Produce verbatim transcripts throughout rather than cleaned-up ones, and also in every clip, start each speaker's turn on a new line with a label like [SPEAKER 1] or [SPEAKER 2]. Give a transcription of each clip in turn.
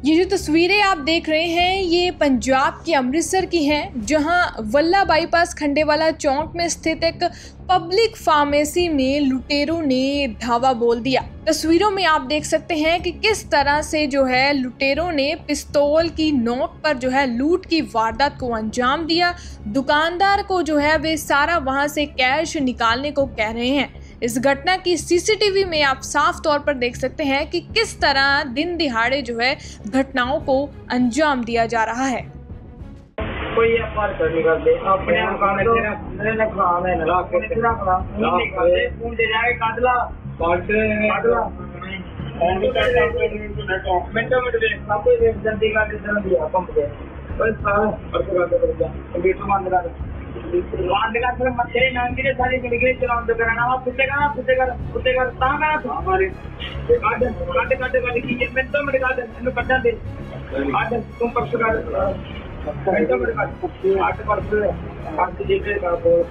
[SPEAKER 1] ये जो तस्वीरें आप देख रहे हैं ये पंजाब के अमृतसर की हैं, जहां वल्ला बाईपास खंडेवाला चौक में स्थित एक पब्लिक फार्मेसी में लुटेरों ने धावा बोल दिया। तस्वीरों में आप देख सकते हैं कि किस तरह से जो है लुटेरों ने पिस्तौल की नोक पर जो है लूट की वारदात को अंजाम दिया। दुकानदार को जो है वे सारा वहां से कैश निकालने को कह रहे हैं। इस घटना की सीसीटीवी में आप साफ तौर पर देख सकते हैं कि किस तरह दिन दिहाड़े जो है घटनाओं को अंजाम दिया जा रहा है।
[SPEAKER 2] कोई अपार कर निकाल दे अपने आप काम है तेरा मेरे ने काम है ना अपने तेरा काम नहीं निकाल दे फोन दे जाए काटला काट काटला फोन भी काट मिनटों में दे सब कुछ जल्दी का दे दिया पंप दे पर सारा परसों का कर दिया कंप्यूटर बंद कर बंद कर फिर मत नाम के सारी जिंदगी चलाउंड करना वा कुत्ते का कुत्ते का कुत्ते का ता का हमारे काट काट काट काट की मिनटों में काट इनको कटा दे काट तुम परसों का मिनटों में काट काट परसों काट दीजिए का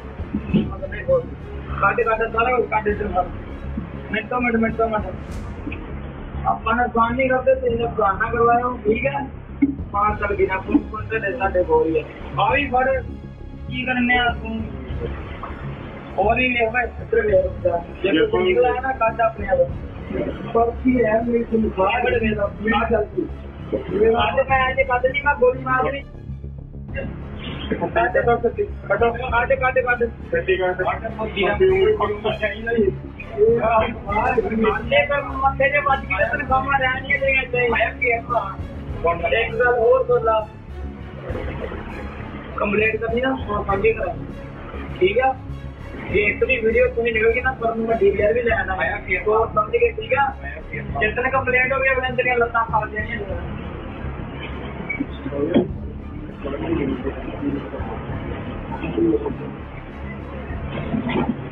[SPEAKER 2] काट काट सारा काट दे मिनटों में मिनटों में अपन नुकसान नहीं करते तो इन्हें पुराना करवाया हूँ ठीक है पाँच साल बिना फोन फोन से डेटा डे हो रही है अभी बड़े की करने और ही ले भाई खतरे ले जब तो निकला है ना काटा अपने आप पर्ची है मेरी तुम बाहर बड़े भेजा ना चलती आज मैं आज काटे नहीं मैं गोली मार रही काटे तो कटो काटे काटे काटे काटे काटे का मथे के बाद की तो काम रहनी है देगा चाहिए एक साल और बोला कंप्लेंट करनी ना समझे करा ठीक है ये इतनी वीडियो तुम्हें निकलेगी ना पर मैं डीवीआर भी ले आना है तो समझ गए ठीक है जितने कंप्लेंट हो गए उतने तेरे लत्ता फाड़ देंगे।